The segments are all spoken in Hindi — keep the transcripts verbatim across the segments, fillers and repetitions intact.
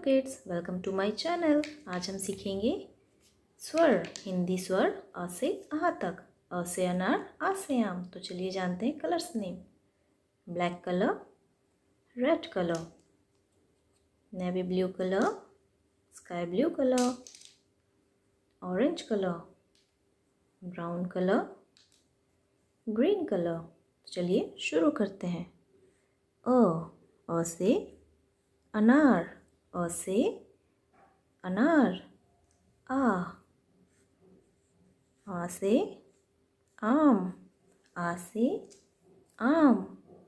Kids, welcome to my channel. आज हम सीखेंगे स्वर, हिंदी स्वर अ से आ तक। अ से अनार, आ से आम। तो चलिए जानते हैं colours name. Black colour, red colour, navy blue colour, sky blue colour, orange colour, brown colour, green colour. चलिए शुरू करते हैं। अ अ से अनार, अ से अनार। आ आ से आम, आ से आम।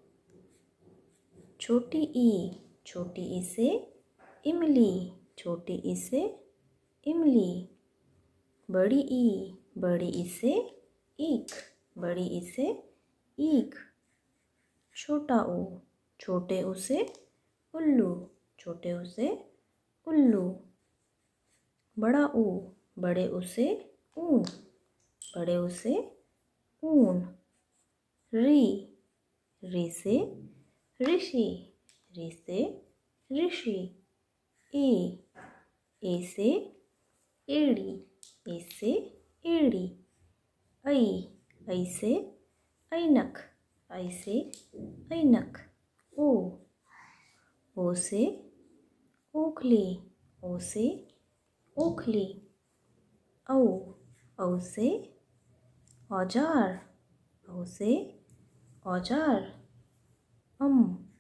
छोटी ई, छोटी ई से इमली, छोटी ई से इमली। बड़ी ई, बड़ी ई से ईख, बड़ी ई से ईख। छोटा ऊ, छोटे ऊ से उल्लू, छोटे ऊ से उल्लू। बड़ा ऊ, बड़े ऊ से ऊन, बड़े ऊ से ऊन। री, री से ऋषि, री से ऋषि। ए, ए से एड़ी, ए से एड़ी। ऐ, ऐ से ऐनक, ऐ से ऐनक। ओ, ओ से ओखली, ओ से ओखली। औ, औ से औजार, औ से औजार। अम,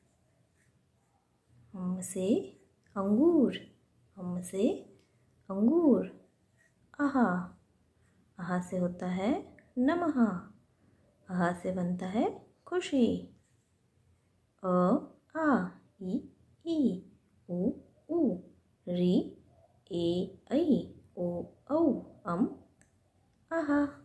अम से अंगूर, अम से अंगूर। आहा, आहा से होता है नमहा, आहा से बनता है खुशी। अ आ इ ई उ ऊ री ए ऐ ओ औ अम आहा।